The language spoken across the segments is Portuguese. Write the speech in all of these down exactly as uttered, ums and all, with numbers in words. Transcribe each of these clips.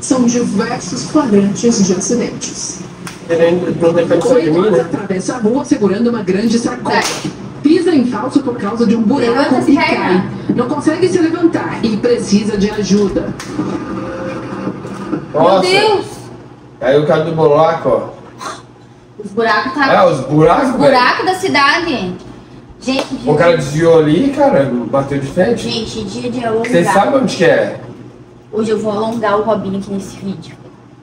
são diversos flagrantes de acidentes. Ele não depende só de mim, né? Atravessa a rua segurando uma grande sacola. Pisa em falso por causa de um buraco e cai. Não consegue se levantar e precisa de ajuda. Nossa. Meu Deus! Aí o cara do buraco, ó. Os buracos tá... É, os buracos, Os buracos da cidade. Gente, dia O cara desviou ali, cara, bateu de frente. Gente, dia de alongar. Vocês sabem onde que é? Hoje eu vou alongar o Robinho aqui nesse vídeo.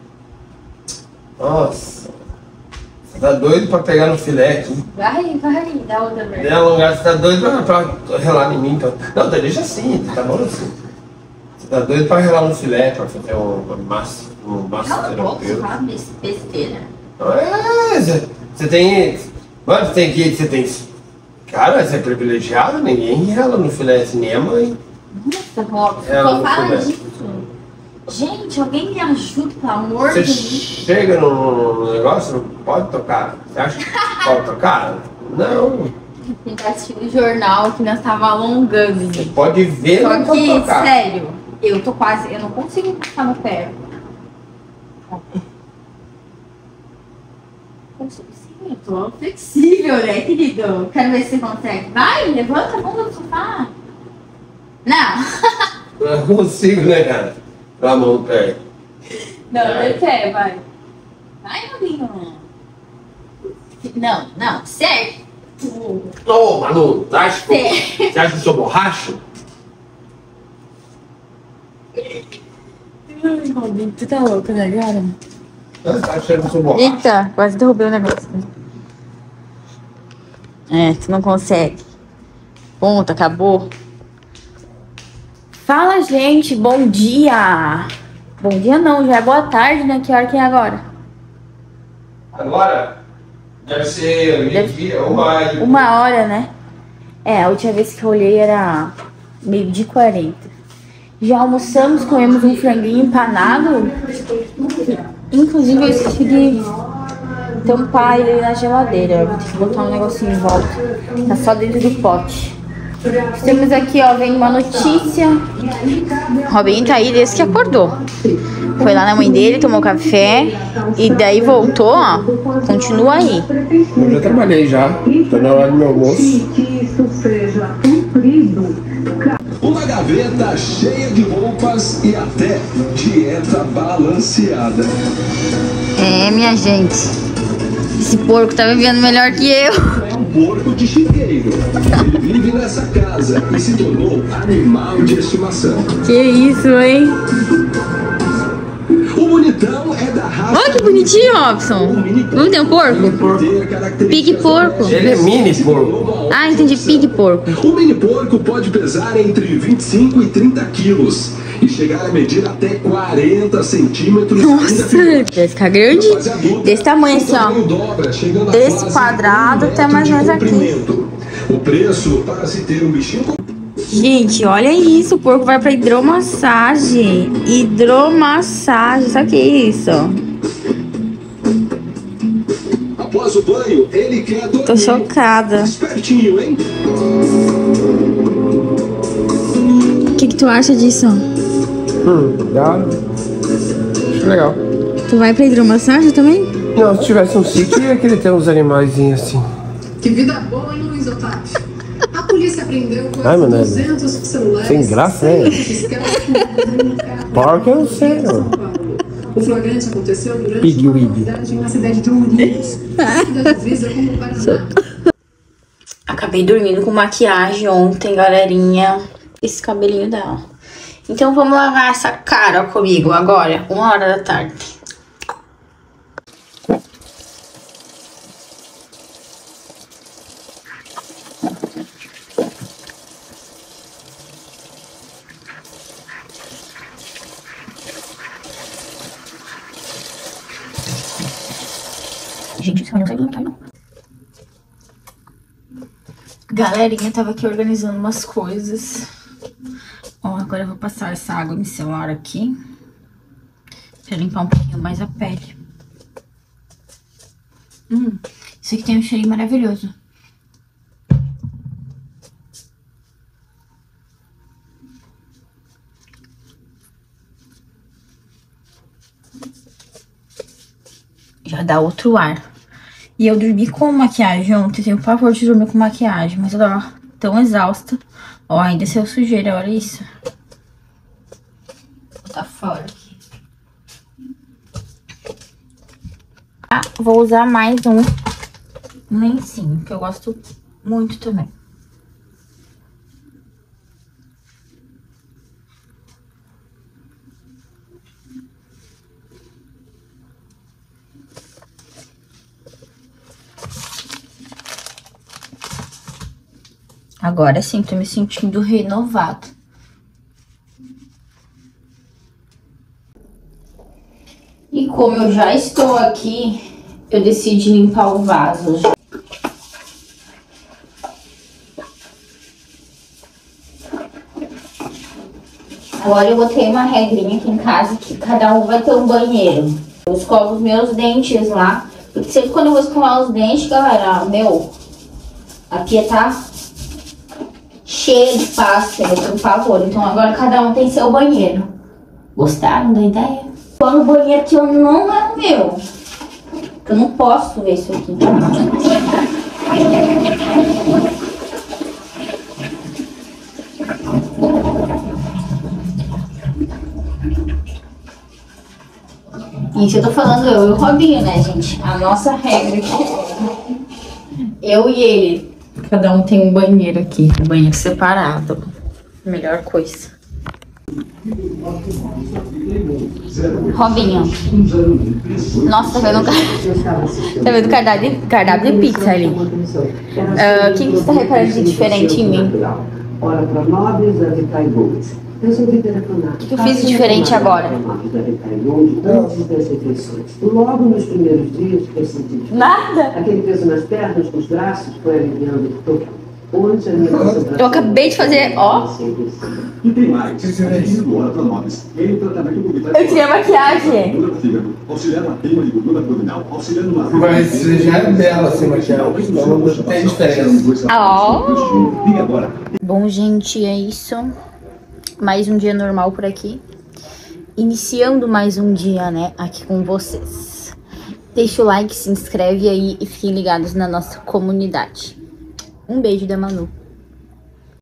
Nossa. Você tá doido pra pegar no filé aqui. Vai, vai, dá outra vez. Nem alongar, você tá doido pra, pra relar em mim, então. Não, deixa assim, tá bom assim. Você tá doido pra relar no filé, pra fazer uma massa, um massa Cala a boca, terapêutico. fala besteira. É, você, você tem. Mano, você tem que. Você tem. Cara, você é privilegiado, ninguém rela no filé assim, nem a mãe. Nossa, Robson, É, só não fala começa. disso. Gente, alguém me ajuda, pelo amor Você de Deus. chega no, no negócio, não pode tocar. Você acha que pode tocar? Não. A gente tá assistindo o jornal que nós tava alongando. Você pode ver, Só mas não pode que, tocar. sério, eu tô quase. Eu não consigo ficar no pé. Eu tô flexível, né, querido? Quero ver se você consegue. Vai, levanta a bunda do sofá. Não. Eu não consigo, né, cara? Pela mão do pé. Não, Vai. de pé, vai. Vai, Robinho. Não, não, sério. Ô, Manu, você acha, que, Sério. você acha que eu sou borracho? Ai, Robinho, tu tá louco, né, cara? Você tá achando que eu sou borracho? Eita, quase derrubei o negócio. É, tu não consegue. Ponto, acabou. Fala, gente, bom dia. Bom dia não, já é boa tarde, né? Que hora que é agora? Agora, deve ser meio-dia, uma hora. Uma hora, né? É, a última vez que eu olhei era meio-dia e quarenta. Já almoçamos, comemos um franguinho empanado. Inclusive eu esqueci de tampar ele na geladeira. Vou ter que botar um negocinho em volta. Tá só dentro do pote. Temos aqui, ó, vem uma notícia. Robinho tá aí desde que acordou. Foi lá na mãe dele, tomou café. E daí voltou, ó. Continua aí. Eu já trabalhei já. Tá na hora do meu almoço. Uma gaveta cheia de roupas e até dieta balanceada. É, minha gente. Esse porco tá vivendo melhor que eu. É um porco de chiqueiro. Ele vive nessa casa e se tornou animal de estimação. Que isso, hein? O bonitão é da raça. Olha que bonitinho, Robson. Não tem um porco? Pique porco. Ele é mini porco. Ah, entendi. Pique porco. O mini porco pode pesar entre vinte e cinco e trinta quilos e chegar a medir até quarenta centímetros. Nossa, deve ficar grande. Desse tamanho assim, ó. Desse quadrado até mais ou menos aqui. O preço para se ter um bichinho com... Gente, olha isso. O porco vai pra hidromassagem. Hidromassagem. Sabe o que é isso? Após o banho, ele quer dormir. Tô chocada. Espertinho, hein? O que, que tu acha disso? Hum, legal. Acho legal. Tu vai pra hidromassagem também? Não, se tivesse um sítio, ia querer ter uns animaizinhos assim. Que vida boa, hein, Luiz Otávio? A polícia prendeu quase Ai, mano, duzentos celulares. sem graça, né? Porco eu não sei, São não. Paulo. O flagrante aconteceu durante Piggy uma Wiggy. comunidade na cidade de Ourinhos, da divisa com o Paraná. Acabei dormindo com maquiagem ontem, galerinha. Esse cabelinho dela. Então vamos lavar essa cara comigo agora, uma hora da tarde. Gente, esse não sai do lugar, não. Galerinha, tava aqui organizando umas coisas. Ó, agora eu vou passar essa água micelar aqui pra limpar um pouquinho mais a pele. Hum, isso aqui tem um cheirinho maravilhoso. Já dá outro ar. E eu dormi com maquiagem ontem. Tenho pavor de dormir com maquiagem. Mas eu tava tão exausta. Ó, ainda saiu sujeira, olha isso. Vou botar fora aqui. Ah, vou usar mais um lencinho, que eu gosto muito também. Agora sim, tô me sentindo renovada. E como eu já estou aqui, eu decidi limpar o vaso. Agora eu botei uma regrinha aqui em casa que cada um vai ter um banheiro. Eu escovo os meus dentes lá. Porque sempre quando eu vou escovar os dentes, galera, meu, a pia tá cheia de pasta, eu tenho pavor. Então agora cada um tem seu banheiro. Gostaram da ideia? Tô no banheiro que eu não é o meu. Eu não posso ver isso aqui. Isso eu tô falando eu e o Robinho, né, gente? A nossa regra aqui. Eu e ele. Cada um tem um banheiro aqui. Um banheiro separado. Melhor coisa. Robinho. Nossa, tá vendo, tá vendo o cardápio, cardápio de pizza ali? O uh, que, que você tá reparando de diferente em mim? Hora para nove, Zé cai gols. Resolvi telefonar. O que eu fiz de diferente agora? Logo nos primeiros dias, percebi. Nada? Aquele peso nas pernas, nos braços, foi aliviando. Onde a minha Eu acabei de fazer, ó. E tem mais. Hora para nove. Ele tratamento Eu tirei a maquiagem. Auxiliando a queima de gordura abdominal, auxiliando na. Mas já é bela assim, maquiagem. Não tem diferença. Ó. E agora? Bom, gente, é isso. Mais um dia normal por aqui. Iniciando mais um dia, né, aqui com vocês. Deixa o like, se inscreve aí e fiquem ligados na nossa comunidade. Um beijo da Manu.